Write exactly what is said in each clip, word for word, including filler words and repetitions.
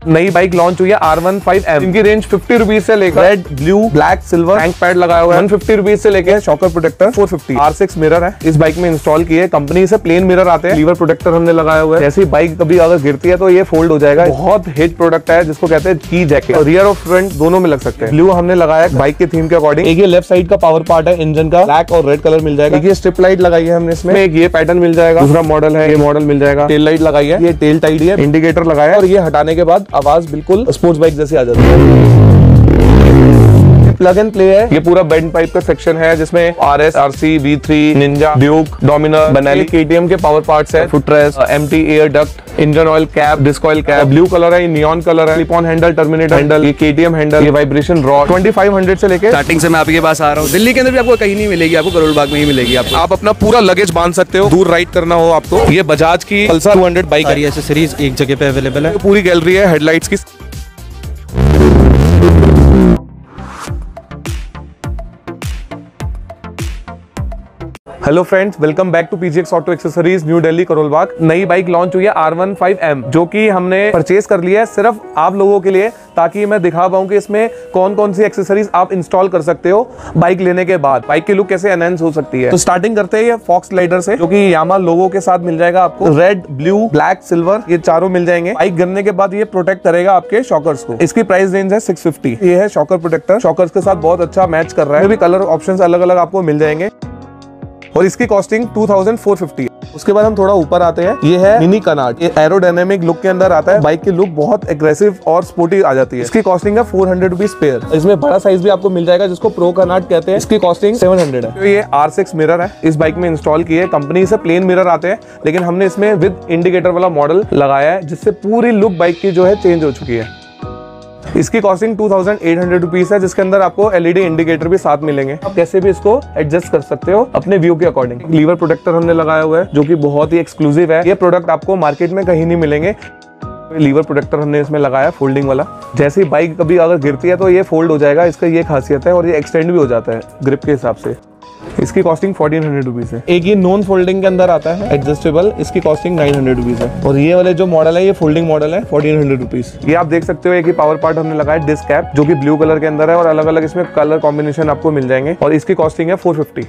नई bike launch हुई है आर वन फाइव एम। इनकी रेंज फिफ्टी रुपीज से लेकर red, blue, black, silver tank pad लगाया हुआ है। वन फिफ्टी रुपीज से लेकर shocker protector four fifty. R six mirror है इस बाइक में इंस्टॉल किए, कंपनी से प्लेन मिरर आते हैं। लीवर प्रोटेक्टर हमने लगाया हुआ है, जैसी बाइक कभी अगर गिरती है तो ये फोल्ड हो जाएगा। बहुत हिट प्रोडक्ट है जिसको कहते हैं की जैकेट। रियर और फ्रंट दोनों में लग सकते हैं। ब्लू हमने लगाया बाइक के थीम के अकॉर्डिंग। एक ये लेफ्ट साइड का पावर पार्ट है इंजन का, ब्लैक और रेड कलर मिल जाएगा। ये स्ट्रिप लाइट लगाई है हमने इसमें, एक ये पैटर्न मिल जाएगा। दूसरा मॉडल है, ये मॉडल मिल जाएगा। टेल लाइट लगाई है, ये टेल टाइड है। इंडिकेटर लगाया है और ये हटाने के बाद आवाज बिल्कुल स्पोर्ट्स बाइक जैसी आ जाती है। प्लग एंड प्ले है, ये पूरा बेंड पाइप का सेक्शन है जिसमें R S, R C, V three, Ninja, Duke, Dominar, Benelli, KTM के पावर पार्ट्स है। Footrest, empty air duct, engine oil cap, disc oil cap. Blue colour है, neon colour है। Slip on handle, terminator handle, ये KTM handle, ये vibration rod. Twenty five hundred से लेके starting से मैं आपके पास आ रहा हूँ। दिल्ली के अंदर भी आपको कहीं नहीं मिलेगी, आपको करोड़ बाग में ही मिलेगी। आपको आप अपना पूरा लगेज बांध सकते हो, दूर राइड करना हो आपको। ये बजाज की पल्सर टू हंड्रेड बाइक है। एसेसरीज एक जगह पे अवेलेबल है। पूरी गैलरी है हेडलाइट्स की। Hello friends, welcome back to PGX auto accessories new Delhi Karol Bagh. नई बाइक लॉन्च हुई है आर वन फाइव एम, जो कि हमने परचेज कर लिया है सिर्फ आप लोगों के लिए, ताकि मैं दिखा पाऊं कि इसमें कौन कौन सी एक्सेसरीज आप इंस्टॉल कर सकते हो बाइक लेने के बाद। बाइक की लुक कैसे एनहांस हो सकती है। तो स्टार्टिंग करते हैं ये फॉक्स लाइडर से, जो कि यामा लोगो के साथ मिल जाएगा आपको। रेड, ब्लू, ब्लैक, सिल्वर, ये चारों मिल जाएंगे। बाइक गिरने के बाद ये प्रोटेक्ट करेगा आपके शॉकर्स को। इसकी प्राइस रेंज है सिक्स फिफ्टी। ये है शॉकर प्रोटेक्टर, शॉकर्स के साथ बहुत अच्छा मैच कर रहा है। भी कलर ऑप्शंस अलग अलग आपको मिल जाएंगे और इसकी costing two thousand four fifty है। उसके बाद हम थोड़ा ऊपर आते हैं, ये है मिनी कनाट। ये एरोडायनेमिक लुक के अंदर आता है। बाइक की लुक बहुत एग्रेसिव और स्पोर्टी आ जाती है। इसकी कॉस्टिंग है फोर हंड्रेड रुपीज पेयर। इसमें बड़ा साइज भी आपको मिल जाएगा जिसको प्रो कनाट कहते हैं। इसकी कॉस्टिंग सेवन हंड्रेड है। तो ये आर सिक्स मिरर है, इस बाइक में इंस्टॉल किए। कंपनी से प्लेन मिरर आते हैं, लेकिन हमने इसमें विद इंडिकेटर वाला मॉडल लगाया है, जिससे पूरी लुक बाइक की जो है चेंज हो चुकी है। इसकी costing two thousand eight hundred rupees है, जिसके अंदर आपको एलईडी इंडिकेटर भी साथ मिलेंगे। आप कैसे भी इसको एडजस्ट कर सकते हो अपने व्यू के अकॉर्डिंग। लीवर प्रोटेक्टर हमने लगाया हुआ है, जो कि बहुत ही एक्सक्लूसिव है। ये प्रोडक्ट आपको मार्केट में कहीं नहीं मिलेंगे। लीवर प्रोटेक्टर हमने इसमें लगाया फोल्डिंग वाला। जैसे ही बाइक कभी अगर गिरती है तो ये फोल्ड हो जाएगा, इसका ये खासियत है। और ये एक्सटेंड भी हो जाता है ग्रिप के हिसाब से। इसकी कॉस्टिंग फोर्टीन हंड्रेड रुपीज है। एक ये नॉन फोल्डिंग के अंदर आता है एडजस्टेबल, इसकी कॉस्टिंग नाइन हंड्रेड रुपीज है। और ये वाले जो मॉडल है ये फोल्डिंग मॉडल है, फोर्टीन हंड्रेड रुपीज। ये आप देख सकते हो, एक ही पावर पार्ट हमने लगाया डिस्क कैप, जो कि ब्लू कलर के अंदर है और अलग अलग इसमें कलर कॉम्बिनेशन आपको मिल जाएंगे। और इसकी कॉस्टिंग है फोर फिफ्टी।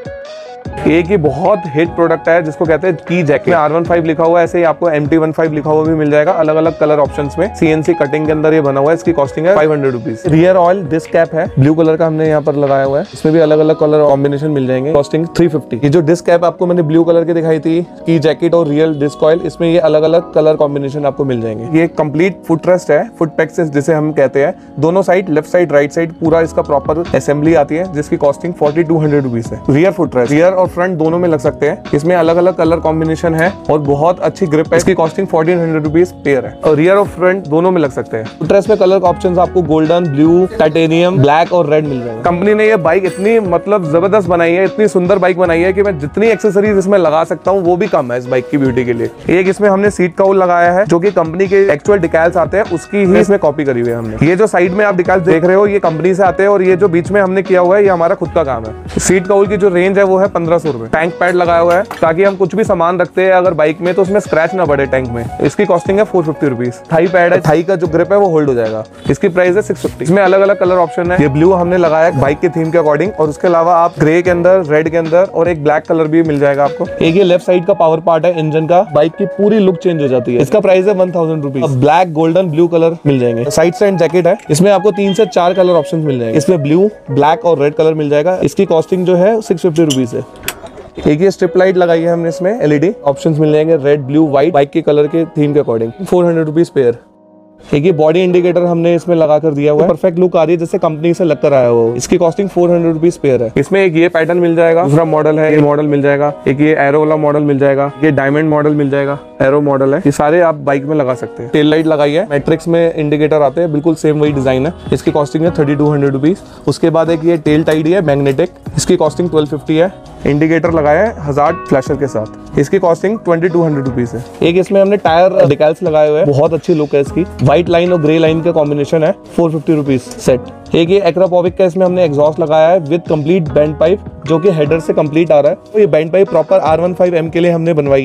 एक ही बहुत हिट प्रोडक्ट है जिसको कहते हैं की जैकेट। आर वन फाइव लिखा हुआ है, ऐसे ही आपको एम टी वन फाइव लिखा हुआ भी मिल जाएगा अलग अलग कलर ऑप्शंस में। सीएनसी कटिंग के अंदर ये बना हुआ है। इसकी कॉस्टिंग है five hundred rupees. Rear oil disc cap है, ब्लू कलर का हमने यहाँ पर लगाया हुआ है। इसमें भी अलग अलग कलर कॉम्बिनेशन मिल जाएंगे। Costing three fifty. ये जो डिस्क कैप आपको मैंने ब्लू कलर की दिखाई थी, की जैकेट और रियल डिस्क ऑयल, इसमें ये अलग अलग कलर कॉम्बिनेशन आपको मिल जाएंगे। ये कंप्लीट फुट रेस्ट है, फुट पैक्स जिसे हम कहते हैं। दोनों side, left side, right side, पूरा इसका प्रॉपर असेंबली आती है, जिसकी costing forty two hundred rupees है। रियर फुट रेस्ट, रियर और फ्रंट दोनों में लग सकते हैं। इसमें अलग अलग कलर कॉम्बिनेशन है और बहुत अच्छी ग्रिप है। इसकी costing fourteen hundred rupees pair है। और रियर और फ्रंट दोनों में लग सकते हैं। फुटरेस्ट में कलर ऑप्शंस आपको गोल्डन, ब्लू, टाइटेनियम, ब्लैक और रेड मिल जाएंगे। कंपनी ने ये बाइक इतनी मतलब जबरदस्त बनाई है, इतनी सुंदर बाइक बनाई है कि मैं जितनी एक्सेसरीज इसमें लगा सकता हूँ वो भी कम है इस बाइक की ब्यूटी के लिए। एक इसमें हमने सीट काउल लगाया है, जो कि कंपनी के एक्चुअल डिकैल्स आते हैं उसकी ही इसमें कॉपी करी हुई है हमने। ये जो साइड में आप डिकैल्स देख रहे हो ये कंपनी से आते हैं, और ये जो बीच में हमने किया हुआ है ये हमारा खुद का काम है। सीट काउल की जो रेंज है वो है पंद्रह सौ रुपए। टैंक पैड लगाया हुआ है, ताकि हम कुछ भी सामान रखते हैं अगर बाइक में तो उसमें स्क्रैच ना पड़े टैंक में। इसकी कॉस्टिंग है four fifty rupees. Thigh pad है, थाई का जो ग्रिप है वो होल्ड हो जाएगा। इसकी प्राइस है सिक्स फिफ्टी। इसमें अलग अलग कलर ऑप्शन है। ये ब्लू हमने लगाया बाइक के थीम के अकॉर्डिंग, और उसके अलावा आप ग्रे के अंदर, रेड के अंदर और एक ब्लैक कलर भी मिल जाएगा आपको। एक ये लेफ्ट साइड का पावर पार्ट है इंजन का, बाइक की पूरी लुक चेंज हो जाती है। इसका प्राइस है one thousand rupees. Black, golden, blue colour मिल जाएंगे। साइड स्टैंड जैकेट है, इसमें आपको तीन से चार कलर ऑप्शन मिल जाएंगे। इसमें ब्लू, ब्लैक और रेड कलर मिल जाएगा। इसकी कॉस्टिंग जो है सिक्स फिफ्टी रुपीज है। एक ये स्ट्रिप लाइट लगाई है हमने, इसमें एलईडी ऑप्शंस मिल जाएंगे, रेड, ब्लू, व्हाइट, बाइक के कलर के थीम के according. Four hundred rupees pair. एक ये बॉडी इंडिकेटर हमने इसमें लगा कर दिया हुआ है, परफेक्ट लुक आ रही है जैसे कंपनी से लग कर आया हुआ। इसकी costing four hundred rupees pair है। इसमें एक ये पैटर्न मिल जाएगा, दूसरा मॉडल है, ये मॉडल मिल जाएगा। एक ये एरो वाला मॉडल मिल जाएगा, ये डायमंड मॉडल मिल जाएगा, एरो मॉडल है। ये सारे आप बाइक में लगा सकते हैं। टेल लाइट लगाई है, मैट्रिक्स में इंडिकेटर आते हैं, बिल्कुल सेम वही डिजाइन है। इसकी कॉस्टिंग है थर्टी टू हंड्रेड रुपीज। उसके बाद एक ये टेल टाइड है मैग्नेटिक, इसकी कॉस्टिंग ट्वेल्व फिफ्टी है। इंडिकेटर लगाया है हजार्ड फ्लैशर के साथ, इसकी costing twenty two hundred rupees है। एक इसमें हमने टायर डिकैल्स लगाए हुए हैं, बहुत अच्छी लुक है इसकी। व्हाइट लाइन और ग्रे लाइन का कॉम्बिनेशन है, फोर फिफ्टी रुपीज सेट। एक ये एक्रापोविक का इसमें हमने एग्जॉस्ट लगाया है विद कंप्लीट बैंड पाइप, जो कि हेडर से कंप्लीट आ रहा है। तो ये bend pipe proper R one five M के लिए हमने बनवाई है।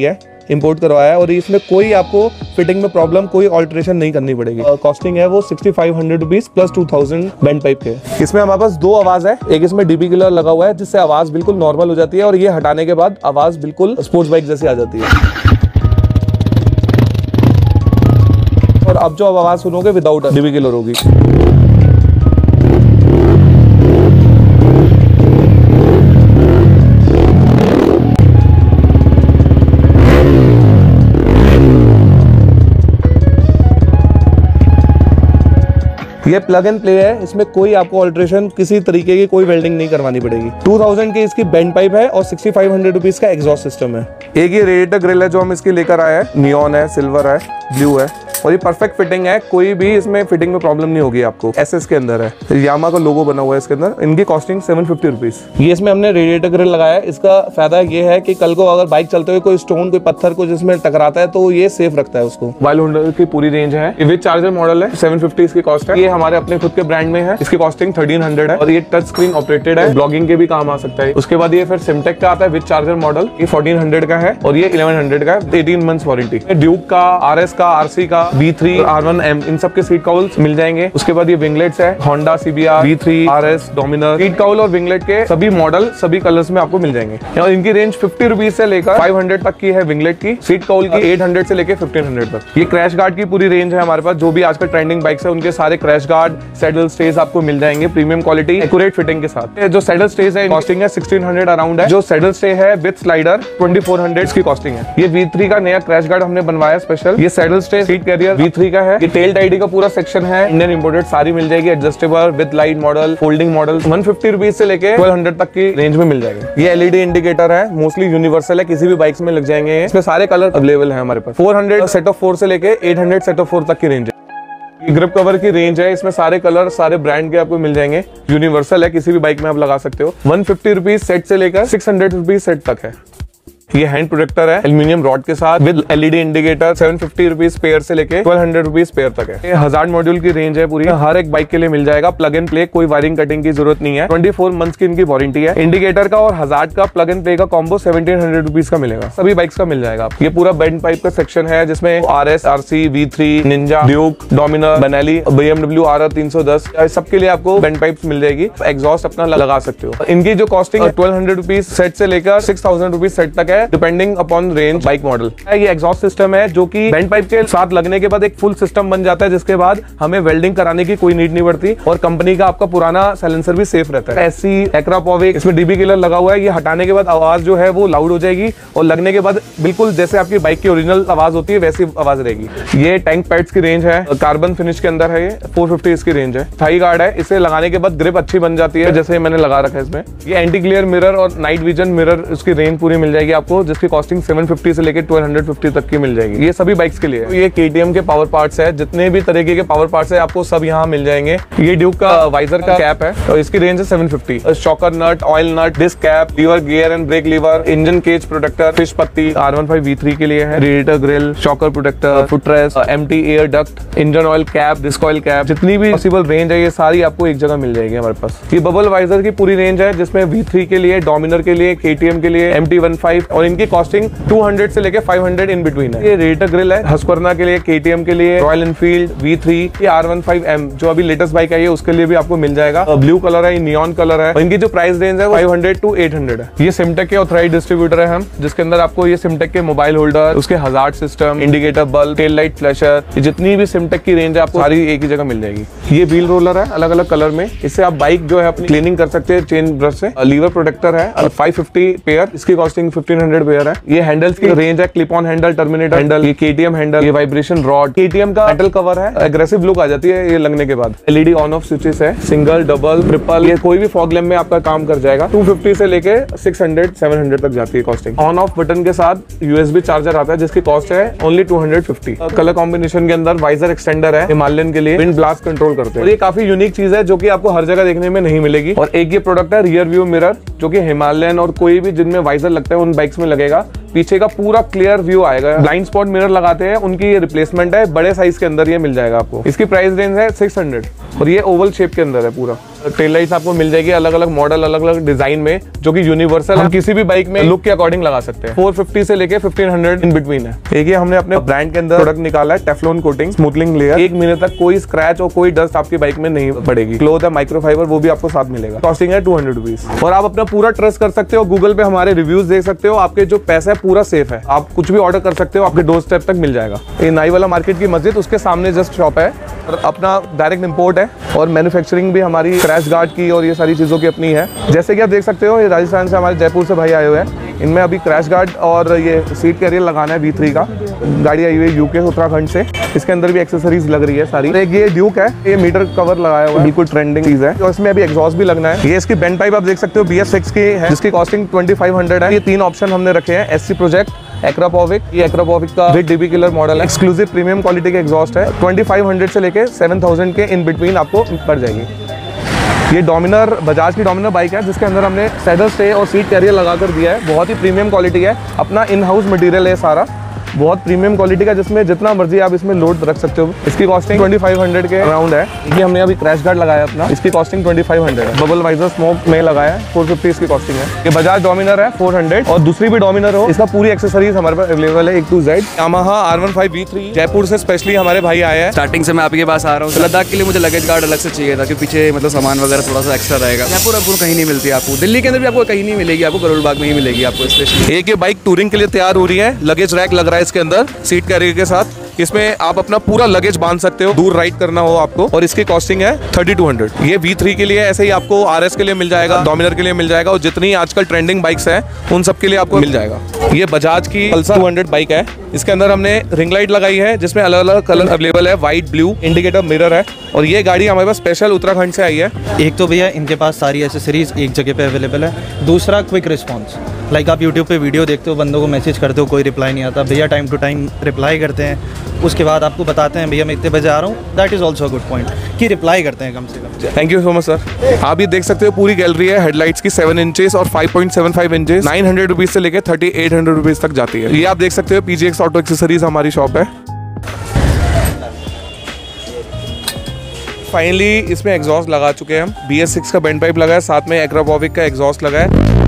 इंपोर्ट करवाया है और इसमें कोई आपको फिटिंग में प्रॉब्लम, कोई ऑल्ट्रेशन नहीं करनी पड़ेगी। कॉस्टिंग है वो sixty five hundred rupees plus two thousand bend pipe के। इसमें हमारे पास दो आवाज है, एक इसमें डीबी किलर लगा हुआ है जिससे आवाज बिल्कुल नॉर्मल हो जाती है और ये हटाने के बाद आवाज बिल्कुल स्पोर्ट्स बाइक जैसी आ जाती है। और अब जो आवाज सुनोगे विदाउट डीबी किलर होगी। ये प्लग एंड प्ले है, इसमें कोई आपको ऑल्ट्रेशन, किसी तरीके की कोई वेल्डिंग नहीं करवानी पड़ेगी। टू थाउजेंड की इसकी बैंड पाइप है और सिक्सटी फाइव हंड्रेड रुपीज का एग्जॉस्ट सिस्टम है। एक ये रेडिएटर ग्रिल है जो हम इसकी लेकर आए हैं, नियॉन है, सिल्वर है, ब्लू है और ये परफेक्ट फिटिंग है, कोई भी इसमें फिटिंग में प्रॉब्लम नहीं होगी आपको। एसएस के अंदर है, यामा का लोगो बना हुआ है इसके अंदर। इनकी कॉस्टिंग सेवन फिफ्टी रुपीज। ये इसमें हमने रेडिएटर ग्रिल लगाया है, इसका फायदा ये है कि कल को अगर बाइक चलते हुए कोई स्टोन, कोई पत्थर को जिसमें टकराता है तो ये सेफ रखता है उसको। वाइल्ड होल्डर की पूरी रेंज है, विद चार्जर मॉडल है, सेवन फिफ्टी इसकी कॉस्ट है। ये हमारे अपने खुद के ब्रांड में है, इसकी कॉस्टिंग थर्टीन हंड्रेड है और ये टच स्क्रीन ऑपरेटेड है, ब्लॉगिंग के भी काम आ सकता है। उसके बाद ये फिर सिमटेक का आता है विद चार्जर मॉडल, ये फोर्टीन हंड्रेड का है और ये इलेवन हंड्रेड का है, एटीन मंथ्स वारंटी। ड्यूक का, आरएस का, आरसी का, V three, R one M, इन सब के सीट काउल्स मिल जाएंगे। उसके बाद ये विंगलेट्स है, Honda CBR, V three, RS, Dominar, seat cowl और विंगलेट के सभी मॉडल सभी कलर्स में आपको मिल जाएंगे। और इनकी रेंज फिफ्टी रुपीज से लेकर फाइव हंड्रेड तक की है विंगलेट की, सीट काउल की एट हंड्रेड से लेकर फिफ्टीन हंड्रेड तक। ये क्रैश गार्ड की पूरी रेंज है हमारे पास, जो भी आजकल ट्रेंडिंग बाइक्स है उनके सारे क्रैश गार्ड, सैडल स्टेज आपको मिल जाएंगे प्रीमियम क्वालिटी, एक्यूरेट फिटिंग के साथ। जो सैडल स्टेज है कॉस्टिंग है सिक्सटीन हंड्रेड अराउंड है। जो सैडल स्टे है with slider twenty four hundred की कॉस्टिंग है। ये वी थ्री का नया क्रैश गार्ड हमने बनवाया स्पेशल, ये saddle stay seat carrier V three का है। ये टेल टाइडी का पूरा सेक्शन है, इंडियन इंपोर्टेड सारी मिल जाएगी, adjustable with light model, folding model, one fifty rupees से लेके ट्वेल्व हंड्रेड तक की रेंज में मिल जाएंगे। ये एलईडी इंडिकेटर है, मोस्टली यूनिवर्सल है, किसी भी बाइक्स में लग जाएंगे। इसमें सारे कलर अवेलेबल है हमारे पास। Four hundred set of four से लेके eight hundred set of four तक की रेंज है। ग्रिप कवर की रेंज है, इसमें सारे कलर सारे ब्रांड के आपको मिल जाएंगे, यूनिवर्सल है, किसी भी बाइक में आप लगा सकते हो। वन फिफ्टी रुपीज सेट से लेकर सिक्स हंड्रेड रुपीज सेट तक है। ये हैंड प्रोटेक्टर है एल्यूमिनियम रॉड के साथ with LED indicator, seven fifty rupees pair से लेके ट्वेल्व हंड्रेड रुपीज पेयर तक है। ये हजार्ड मॉड्यूल की रेंज है पूरी, हर एक बाइक के लिए मिल जाएगा। प्लग एंड प्ले, कोई वायरिंग कटिंग की जरूरत नहीं है। ट्वेंटी फोर मंथ्स की इनकी वारंटी है। इंडिकेटर का और हजार्ड का प्लग एंड प्ले का कॉम्बो सेवनटीन हंड्रेड रुपीज का मिलेगा, सभी बाइक्स का मिल जाएगा। ये पूरा बैंड पाइप का सेक्शन है जिसमें RS, RC, V three, Ninja, Duke, Dominar, Benelli, BMW R तीन सौ दस, सबके लिए आपको बैंड पाइप मिल जाएगी। एग्जॉस्ट अपना लगा सकते हो। इनकी जो costing twelve hundred rupees set से लेकर सिक्स थाउजेंड रुपीज सेट तक है, depending upon range bike model. ये एग्जॉस्ट सिस्टम है जो कि बैंड पाइप के साथ लगने के बाद एक फुल सिस्टम बन जाता है, जिसके बाद हमें वेल्डिंग कराने की कोई नीड नहीं पड़ती और कंपनी का आपका पुराना साइलेंसर भी सेफ रहता है। एससी, एक्रापोविक, इसमें डीबी किलर लगा हुआ है। ये हटाने के बाद आवाज जो है वो लाउड हो जाएगी और लगने के बाद बिल्कुल जैसे आपकी बाइक की ओरिजिनल आवाज होती है वैसी आवाज रहेगी। ये टैंक पैड्स की रेंज है, कार्बन फिनिश के अंदर है, ये फोर फिफ्टी इसकी रेंज है। थाई गार्ड है, इसे लगाने के बाद ग्रिप अच्छी बन जाती है, जैसे मैंने लगा रखा है इसमें। ये एंटी ग्लेयर मिरर और नाइट विजन मिरर, उसकी रेंज पूरी मिल जाएगी आपको, जिसकी कॉस्टिंग सेवन फिफ्टी से लेकर ट्वेल्व हंड्रेड फिफ्टी तक की मिल जाएगी। ये सभी बाइक्स के लिए है। ये केटीएम के पावर पार्ट्स है, जितने भी तरीके के पावर पार्ट्स है आपको सब यहाँ मिल जाएंगे। ये ड्यूक का वाइजर का कैप है और इसकी रेंज है seven fifty. Shocker nut, oil nut, disc cap, lever gear and brake lever, engine cage protector, fish पत्ती, R one five V three के लिए है, radiator grille, shocker protector, footrest, empty air duct, engine oil cap, disc oil cap, जितनी भी possible range है ये सारी आपको एक जगह मिल जाएगी हमारे पास। ये बबल वाइजर की पूरी रेंज है जिसमें वी थ्री के लिए, डोमिनर के लिए, केटीएम के लिए, एम टी वन फाइव और इनकी कॉस्टिंग टू हंड्रेड से लेकर फाइव हंड्रेड इन बिटवीन है। ये रेडिएटर ग्रिल है हस्क्वर्ना के लिए, केटीएम के लिए, रॉयल एनफील्ड, वी थ्री, ये आर वन फाइव एम जो अभी लेटेस्ट बाइक है उसके लिए भी आपको मिल जाएगा। ब्लू कलर है, नियॉन कलर है। इनकी जो प्राइस रेंज है five hundred to eight hundred है। ये सिमटेक के ऑथराइज्ड डिस्ट्रीब्यूटर है हम, जिसके अंदर आपको ये सिमटेक के मोबाइल होल्डर, उसके hazard system, indicator bulb, tail light flasher, जितनी भी सिमटेक की रेंज है आपको सारी एक ही जगह मिल जाएगी। ये व्हील रोलर है अलग अलग कलर में, इससे आप बाइक जो है अपनी क्लीनिंग कर सकते हैं चेन ब्रश से। लीवर प्रोटेक्टर है फाइव फिफ्टी पेयर, इसकी कॉस्टिंग फिफ्टीन हंड्रेड पेयर है। ये हैंडल्स की रेंज है, clip on handle, terminator handle, ये केटीएम हैंडल, ये वाइब्रेशन रॉड, केटीएम का मेटल कवर है, एग्रेसिव लुक आ जाती है ये लगने के बाद। एलईडी ऑन ऑफ स्विचेस है, सिंगल, डबल, ट्रिपल, ये कोई भी फॉग लैम्प में आपका काम कर जाएगा। टू फिफ्टी से लेके सिक्स हंड्रेड सेवन हंड्रेड तक जाती है कॉस्टिंग। ऑन ऑफ बटन के साथ यूएसबी चार्जर आता है जिसकी कॉस्ट है only two hundred fifty. Colour combination के अंदर वाइजर एक्सटेंडर है, हिमालयन के लिए विंड ब्लास्ट कंट्रोल करते हैं। और ये काफी यूनिक चीज है जो कि आपको हर जगह देखने में नहीं मिलेगी। और एक ये प्रोडक्ट है रियर व्यू मिरर, जो कि हिमालयन और कोई भी जिनमें वाइजर लगता है उन बाइक्स में लगेगा, पीछे का पूरा क्लियर व्यू आएगा। ब्लाइंड स्पॉट मिरर लगाते हैं उनकी ये रिप्लेसमेंट है, बड़े साइज के अंदर ये मिल जाएगा आपको। इसकी प्राइस रेंज है सिक्स हंड्रेड और ये ओवल शेप के अंदर है पूरा। टेल लाइट्स आपको मिल जाएगी अलग अलग मॉडल, अलग अलग डिजाइन में, जो कि यूनिवर्सल हम किसी भी बाइक में लुक के अकॉर्डिंग लगा सकते हैं। फोर फिफ्टी से लेके फिफ्टीन हंड्रेड इन बिटवीन है। एक ये हमने अपने ब्रांड के अंदर प्रोडक्ट निकाला है, टेफ्लॉन कोटिंग स्मूथनिंग लेयर। एक महीने तक कोई स्क्रैच और कोई डस्ट आपकी बाइक में नहीं पड़ेगी। क्लोथ है माइक्रोफाइबर, वो भी आपको साथ मिलेगा। कॉस्टिंग है टू हंड्रेड रुपीज। और आप अपना पूरा ट्रस्ट कर सकते हो, गूगल पे हमारे रिव्यूज देख सकते हो। आपके जो पैसा है पूरा सेफ है, आप कुछ भी ऑर्डर कर सकते हो, आपके डोर स्टेप तक मिल जाएगा। ये नाई वाला मार्केट की मस्जिद, उसके सामने जस्ट शॉप है। और अपना डायरेक्ट इंपोर्ट है और मैन्युफैक्चरिंग भी हमारी क्रैश गार्ड की और ये सारी चीज़ों की अपनी है। जैसे कि आप देख सकते हो, ये राजस्थान से हमारे जयपुर से भाई आए हुए हैं। इनमें अभी क्रैश गार्ड और ये सीट कैरियर लगाना है वी थ्री का। गाड़ी आई हुई है यूके उत्तराखंड से। इसके अंदर भी एक्सेसरीज लग रही है सारी। एक ये ड्यूक है, ये मीटर कवर लगाया हुआ है, बिल्कुल ट्रेंडिंग चीज है। और इसमें अभी एग्जॉस्ट भी लगना है। ये इसकी बेंड पाइप आप देख सकते हो, बी एस सिक्स की है, जिसकी कॉस्टिंग ट्वेंटी फाइव हंड्रेड है। ये तीन ऑप्शन हमने रखे हैं, एससी प्रोजेक्ट, एक्रापोविक। ये एक्रापोविक का विद डीबी किलर मॉडल है, एक्सक्लूसिव प्रीमियम क्वालिटी के एग्जॉस्ट है। ट्वेंटी फाइव हंड्रेड से लेके सेवन थाउजेंड के इन बिटवीन आपको पड़ जाएगी। ये डोमिनर, बजाज की डोमिनर बाइक है, जिसके अंदर हमने सैडल स्टे और सीट कैरियर लगा कर दिया है। बहुत ही प्रीमियम क्वालिटी है, अपना इन हाउस मटेरियल है सारा, बहुत प्रीमियम क्वालिटी का, जिसमें जितना मर्जी आप इसमें लोड रख सकते हो। इसकी कॉस्टिंग ट्वेंटी फाइव हंड्रेड के अराउंड है। ये हमने अभी क्रैश गार्ड लगाया अपना, इसकी कॉस्टिंग ट्वेंटी फाइव हंड्रेड है। बबल वाइजर स्मोक में लगाया है, फोर फिफ्टी इसकी कॉस्टिंग है। ये बजाज डोमिनर है फोर हंड्रेड, और दूसरी भी डोमिनर हो, इसका पूरी एक्सेसरीज हमारे पास अवेलेबल है। एक to Z Yamaha R one five V three Jaipur से स्पेशली हमारे भाई आए हैं। स्टार्टिंग से मैं आपके पास आ रहा हूँ। लद्दाख के लिए मुझे लगेज गार्ड अलग से चाहिए था, क्योंकि पीछे मतलब सामान वगैरह थोड़ा सा एक्स्ट्रा रहेगा। जयपुर आपको कहीं नहीं मिलती, आपको दिल्ली के अंदर भी आपको कहीं नहीं मिलेगी, आपको करोल बाग में ही मिलेगी आपको स्पेशली। एक ये बाइक टूरिंग के लिए तैयार हो रही है, लगेज रैक लग रहा है इसके अंदर सीट कैरियर के साथ। इसमें आप अपना पूरा लगेज बांध सकते हो, दूर राइड करना हो आपको, और इसकी कॉस्टिंग है थर्टी टू हंड्रेड। ये वी थ्री के लिए ऐसे ही आपको आर एस के लिए मिल जाएगा, डोमिनर के लिए मिल जाएगा, और जितनी आजकल ट्रेंडिंग बाइक्स हैं उन सब के लिए आपको मिल जाएगा। ये बजाज की पल्सर टू हंड्रेड बाइक है। इसके अंदर हमने रिंग लाइट लगाई है, जिसमें अलग अलग कलर अवेलेबल है, व्हाइट, ब्लू, इंडिकेटर मिरर है। और ये गाड़ी हमारे पास स्पेशल उत्तराखंड से आई है। एक तो भैया इनके पास सारी एसेसरीज एक जगह पे अवेलेबल है। दूसरा क्विक रिस्पांस, लाइक आप यूट्यूब पे वीडियो देखते हो, बंदों को मैसेज करते हो, कोई रिप्लाई नहीं आता, भैया टाइम टू टाइम रिप्लाई करते हैं। उसके बाद आपको बताते हैं भैया मैं इतने बजे आ रहा हूँ। That is also good point कि रिप्लाई करते हैं कम से कम। Thank you so much sir. आप ये देख सकते हो पूरी गैलरी है हेडलाइट्स की, सेवन इंचेस और five point seven five inches, nine hundred rupees से लेकर थर्टी एट हंड्रेड रुपीज तक जाती है। ये आप देख सकते हो पीजीएक्स ऑटो एक्सेसरीज हमारी शॉप है। फाइनली इसमें एग्जॉस्ट लगा चुके हैं हम। बी एस सिक्स का बेंड पाइप लगा है, साथ में एक्रापोविक का एग्जॉस्ट लगा है।